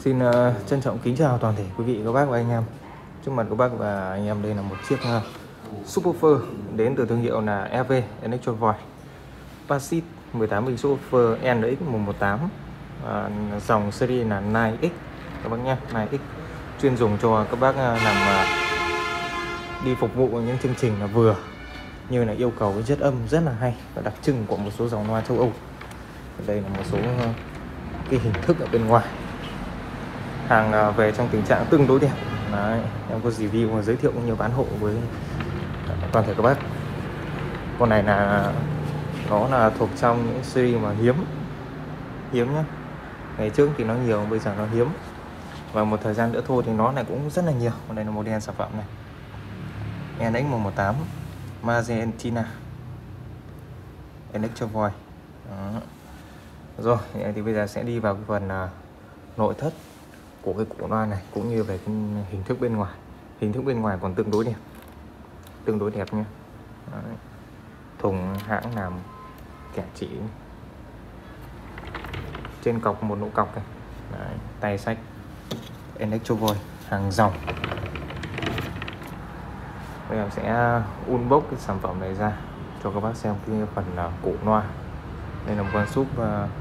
Xin trân trọng kính chào toàn thể quý vị, các bác và anh em. Trước mặt các bác và anh em đây là một chiếc subwoofer đến từ thương hiệu là EV Electro Voice Passive 18 inch subwoofer NX118, dòng series là 9X các bác nhé. 9X chuyên dùng cho các bác làm đi phục vụ những chương trình là vừa như là yêu cầu cái chất âm rất là hay và đặc trưng của một số dòng loa châu Âu. Đây là một số cái hình thức ở bên ngoài. Hàng về trong tình trạng tương đối đẹp. Đấy, em có review và giới thiệu cũng như bán hộ với toàn thể các bác. Con này là nó là thuộc trong những series mà hiếm nhá. Ngày trước thì nó nhiều, bây giờ nó hiếm. Và một thời gian nữa thôi thì nó này cũng rất là nhiều. Còn đây là model sản phẩm này, NX118 Magenta Electro Voice. Rồi thì bây giờ sẽ đi vào cái phần nội thất của cái cổ loa này cũng như về cái hình thức bên ngoài. Hình thức bên ngoài còn tương đối đẹp nha. Đấy. Thùng hãng làm kẻ chỉ, trên cọc một nỗ cọc này. Đấy. Tay sách Electro Voice hàng dòng. Bây giờ sẽ unbox cái sản phẩm này ra cho các bác xem cái phần cổ loa. Đây là một con sub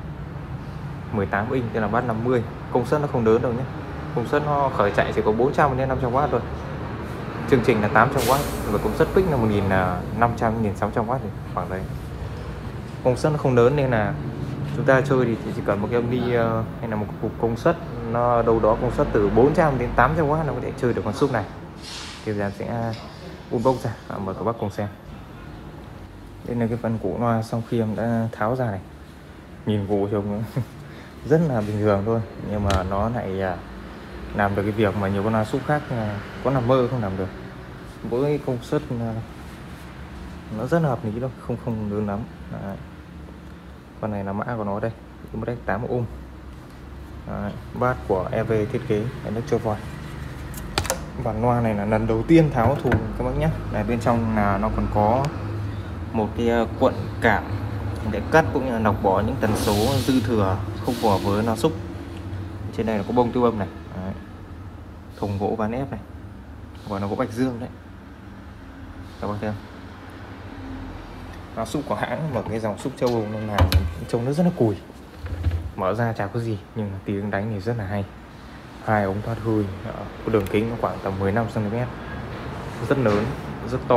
18 inch, đây là bass 50. Công suất nó không lớn đâu nhé. Công suất nó khởi chạy chỉ có 400 đến 500W thôi. Chương trình là 800W và công suất peak là 1500 1600W thì khoảng đấy. Công suất nó không lớn nên là chúng ta chơi thì chỉ cần một cái âm ly hay là một cục công suất nó đâu đó công suất từ 400 đến 800W nó có thể chơi được con sub này. Thì giờ sẽ unbox ra, mời các bác cùng xem. Đây là cái phần cổ loa sau khi em đã tháo ra này. Nhìn vụ trông rất là bình thường thôi, nhưng mà nó lại làm được cái việc mà nhiều con loa sub khác có nằm mơ không làm được. Với công suất nó rất là hợp lý thôi, không lớn lắm. Đấy. Con này là mã của nó đây, Imadex 8 ohm. Bass của EV thiết kế Electro Voice. Bản loa này là lần đầu tiên tháo thùng các bác nhé. Này bên trong là nó còn có một cái cuộn cảm để cắt cũng như là lọc bỏ những tần số dư thừa không phù hợp với loa sub. Trên đây là có bông tiêu âm này. Đấy. Thùng gỗ ván ép này, gọi là gỗ bạch dương đấy, các bác thấy không? Loa sub của hãng và cái dòng sub châu Âu nên là trông nó rất là cùi, mở ra chả có gì nhưng mà tiếng đánh thì rất là hay. Hai ống thoát hơi, có đường kính khoảng tầm 15 cm, rất lớn, rất to.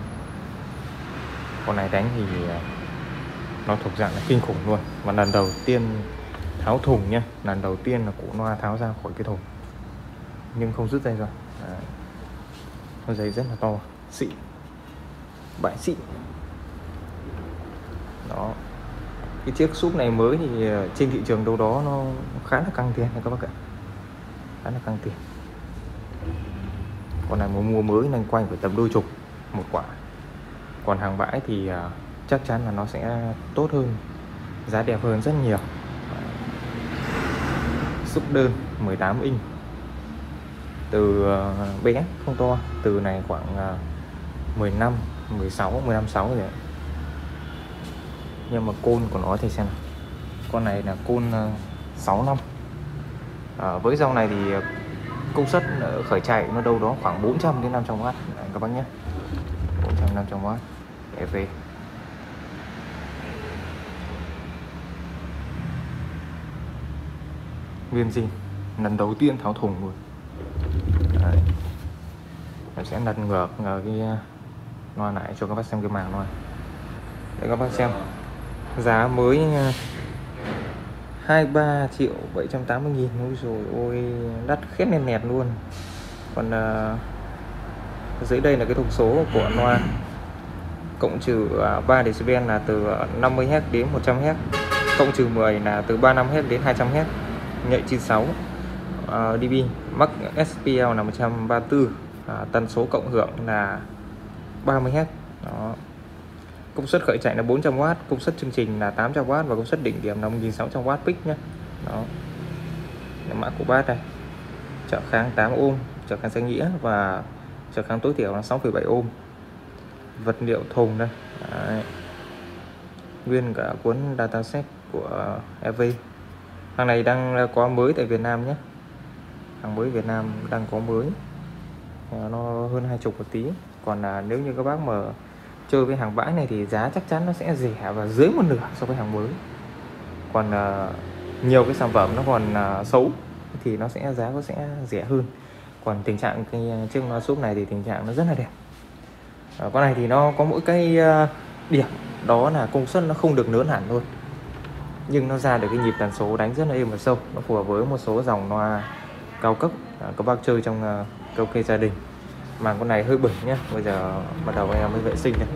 Con này đánh thì nó thuộc dạng là kinh khủng luôn. Và lần đầu tiên tháo thùng nhá, lần đầu tiên là cổ loa tháo ra khỏi cái thùng nhưng không rứt dây rồi. Con dây rất là to, xịn, bãi xịn. Đó. Cái chiếc sub này mới thì trên thị trường đâu đó nó khá là căng tiền các bác ạ, khá là căng tiền. Con này mua mới nên quanh phải tầm đôi chục một quả. Còn hàng bãi thì chắc chắn là nó sẽ tốt hơn, giá đẹp hơn rất nhiều. Sub đơn 18 inch, từ bé không to, từ này khoảng 15, 16, 15, 6 rồi. Nhưng mà côn của nó thì xem nào. Con này là côn 6 năm. Với dòng này thì công suất khởi chạy nó đâu đó khoảng 400 đến 500W. Đấy, các bác nhé, 400 500W EV. Nguyên zin, lần đầu tiên tháo thùng luôn. Đấy. Em sẽ lật ngược cái loa lại cho các bác xem cái màng loa. Để các bác xem giá mới 23.780.000. Ôi dồi ôi, đắt khét nẹt nẹt luôn. Còn dưới đây là cái thông số của loa. Cộng trừ 3 dB là từ 50Hz đến 100Hz. Cộng trừ 10 là từ 35Hz đến 200Hz. Nhạy 96 dB. Max SPL là 134. Tần số cộng hưởng là 30Hz. Đó. Công suất khởi chạy là 400W, công suất chương trình là 800W và công suất đỉnh điểm là 1600W peak nhé. Đó. Là mã của bass đây. Trợ kháng 8 ohm, trợ kháng danh nghĩa và trợ kháng tối thiểu là 6,7 ohm. Vật liệu thùng đây. Đấy. Nguyên cả cuốn dataset của EV. Hàng này đang có mới tại Việt Nam nhé. hàng mới Việt Nam đang có mới, nó hơn 20 một tí. Còn nếu như các bác mà chơi với hàng bãi này thì giá chắc chắn nó sẽ rẻ và dưới một nửa so với hàng mới. Còn nhiều cái sản phẩm nó còn xấu thì nó sẽ giá nó sẽ rẻ hơn. Còn tình trạng cái chiếc loa súp này thì tình trạng nó rất là đẹp. Con này thì nó có mỗi cái điểm đó là công suất nó không được lớn hẳn thôi, nhưng nó ra được cái nhịp tần số đánh rất là êm và sâu. Nó phù hợp với một số dòng loa cao cấp các bác chơi trong karaoke gia đình. Màn con này hơi bẩn nhá, bây giờ bắt đầu em mới vệ sinh này.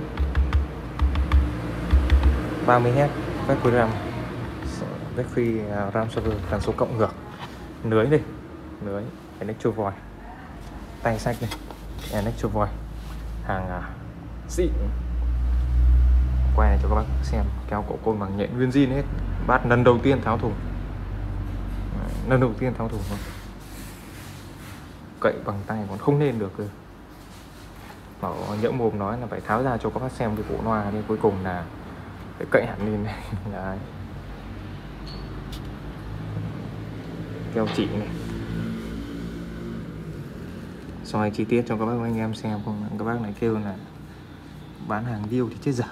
30Hz Vectri RAM, Vectri RAM server, tần số cộng ngược, lưới đây, lưới Electro Voice, tay sách này, Electro Voice, hàng xịn. Quay này cho các bác xem, keo cổ côn bằng nhện nguyên zin hết. Bát lần đầu tiên tháo thùng, lần đầu tiên tháo thùng thôi, cậy bằng tay còn không nên được cơ. Bảo nhỡ mồm nói là phải tháo ra cho các bác xem cái cổ loa, nên cuối cùng là phải cậy hẳn lên này. Đấy. Keo chỉ này, soi chi tiết cho các bác anh em xem, không các bác này kêu là bán hàng điêu thì chết dở.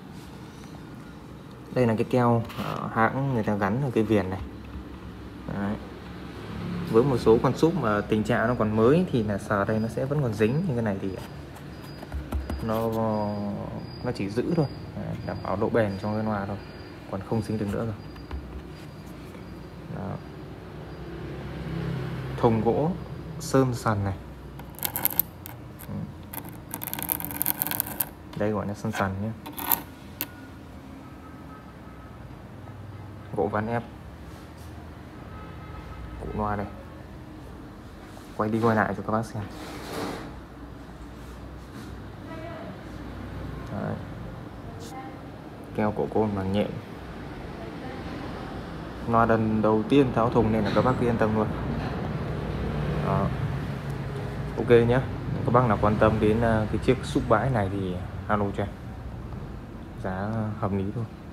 Đây là cái keo hãng người ta gắn ở cái viền này. Đấy. Với một số con súp mà tình trạng nó còn mới thì là sờ đây nó sẽ vẫn còn dính, nhưng cái này thì nó chỉ giữ thôi. Đấy, đảm bảo độ bền trong cái loa thôi, còn không dính được nữa rồi. Đó. Thùng gỗ sơn sần này, đây gọi là sơn sần nhé, gỗ ván ép, cụ loa đây, quay đi quay lại cho các bác xem. Đấy. Keo cổ côn bằng nhện, loa lần đầu tiên tháo thùng nên là các bác cứ yên tâm luôn. Đó. Ok nhé, các bác nào quan tâm đến cái chiếc súp bãi này thì alo cho em, giá hợp lý thôi.